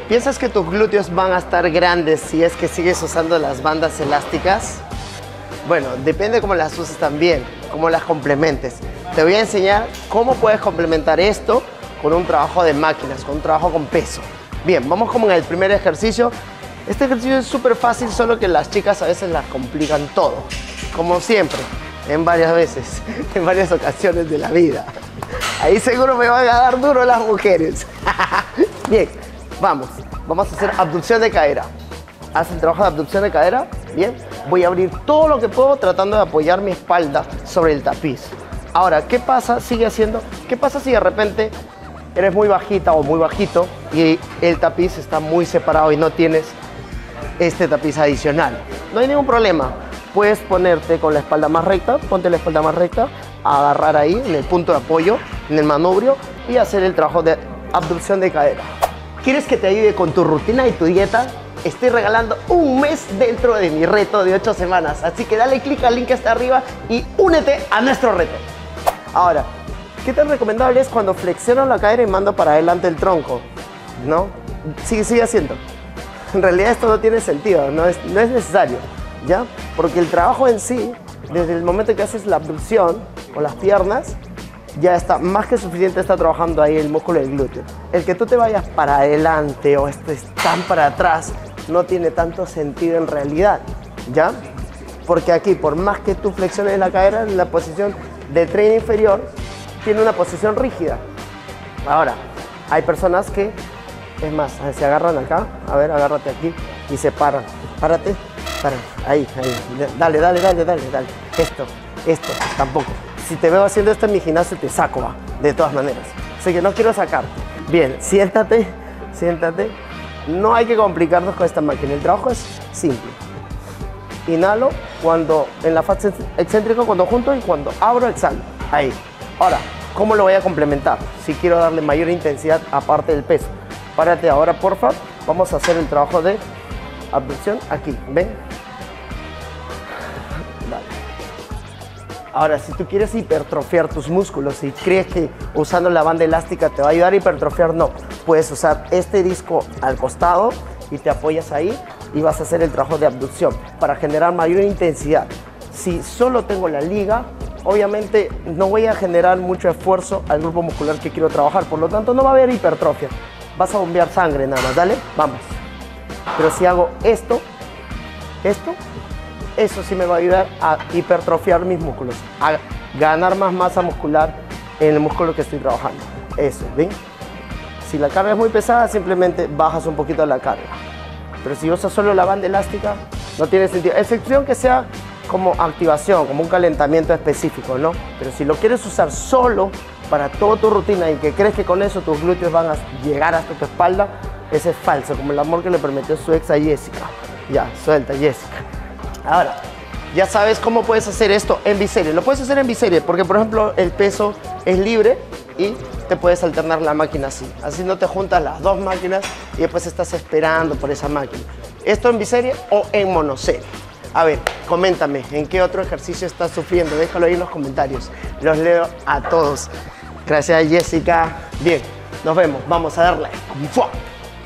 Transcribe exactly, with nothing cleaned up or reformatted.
¿Piensas que tus glúteos van a estar grandes si es que sigues usando las bandas elásticas? Bueno, depende cómo las uses también, cómo las complementes. Te voy a enseñar cómo puedes complementar esto con un trabajo de máquinas, con un trabajo con peso. Bien, vamos como en el primer ejercicio. Este ejercicio es súper fácil, solo que las chicas a veces las complican todo. Como siempre, en varias veces, en varias ocasiones de la vida. Ahí seguro me van a dar duro las mujeres. Bien, vamos. Vamos a hacer abducción de cadera. Haz el trabajo de abducción de cadera. Bien, voy a abrir todo lo que puedo tratando de apoyar mi espalda sobre el tapiz. Ahora, ¿qué pasa? Sigue haciendo. ¿Qué pasa si de repente eres muy bajita o muy bajito y el tapiz está muy separado y no tienes este tapiz adicional? No hay ningún problema. Puedes ponerte con la espalda más recta, ponte la espalda más recta, agarrar ahí en el punto de apoyo, en el manubrio y hacer el trabajo de abducción de cadera. ¿Quieres que te ayude con tu rutina y tu dieta? Estoy regalando un mes dentro de mi reto de ocho semanas, así que dale clic al link que está arriba y únete a nuestro reto. Ahora, ¿qué tan recomendable es cuando flexiono la cadera y mando para adelante el tronco? ¿No? Sigue, sigue haciendo. En realidad esto no tiene sentido, no es, no es necesario, ¿ya? Porque el trabajo en sí, desde el momento que haces la abducción con las piernas, ya está más que suficiente, está trabajando ahí el músculo del glúteo. El que tú te vayas para adelante o estés tan para atrás no tiene tanto sentido en realidad, ¿ya? Porque aquí, por más que tú flexiones la cadera, la posición del tren inferior tiene una posición rígida. Ahora, hay personas que, es más, se agarran acá, a ver, agárrate aquí y se paran. Párate, párate, ahí, ahí, dale, dale, dale, dale, dale. Esto, esto, tampoco. Si te veo haciendo esto en mi gimnasio, te saco, va, de todas maneras. Así que no quiero sacarte. Bien, siéntate, siéntate. No hay que complicarnos con esta máquina. El trabajo es simple. Inhalo cuando, en la fase excéntrica, cuando junto, y cuando abro, exhalo. Ahí. Ahora, ¿cómo lo voy a complementar? Si quiero darle mayor intensidad aparte del peso. Párate ahora, porfa. Vamos a hacer el trabajo de abducción aquí. ¿Ven? Dale. Ahora, si tú quieres hipertrofiar tus músculos y crees que usando la banda elástica te va a ayudar a hipertrofiar, no. Puedes usar este disco al costado y te apoyas ahí y vas a hacer el trabajo de abducción para generar mayor intensidad. Si solo tengo la liga, obviamente no voy a generar mucho esfuerzo al grupo muscular que quiero trabajar, por lo tanto no va a haber hipertrofia. Vas a bombear sangre nada más, dale, vamos. Pero si hago esto, esto, eso sí me va a ayudar a hipertrofiar mis músculos, a ganar más masa muscular en el músculo que estoy trabajando. Eso, ¿ven? Si la carga es muy pesada, simplemente bajas un poquito la carga. Pero si usas solo la banda elástica, no tiene sentido. Excepción que sea como activación, como un calentamiento específico, ¿no? Pero si lo quieres usar solo para toda tu rutina y que crees que con eso tus glúteos van a llegar hasta tu espalda, ese es falso, como el amor que le prometió su ex a Jessica. Ya, suelta, Jessica. Ahora, ya sabes cómo puedes hacer esto en biserie. Lo puedes hacer en biserie porque, por ejemplo, el peso es libre y te puedes alternar la máquina así. Así no te juntas las dos máquinas y después estás esperando por esa máquina. ¿Esto en biserie o en monoserie? A ver, coméntame, ¿en qué otro ejercicio estás sufriendo? Déjalo ahí en los comentarios. Los leo a todos. Gracias, Jessica. Bien, nos vemos. Vamos a darle. ¡Fua!